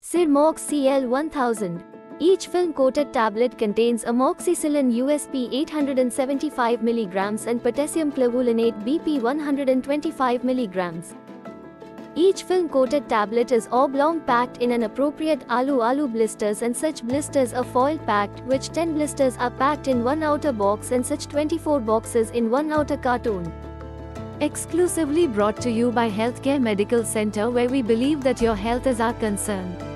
Sirmox CL 1000. Each film-coated tablet contains amoxicillin USP 875 mg and potassium clavulanate BP 125 mg. Each film-coated tablet is oblong packed in an appropriate Alu Alu blisters, and such blisters are foil packed, which 10 blisters are packed in one outer box and such 24 boxes in one outer carton. Exclusively brought to you by Healthcare Medical Center, where we believe that your health is our concern.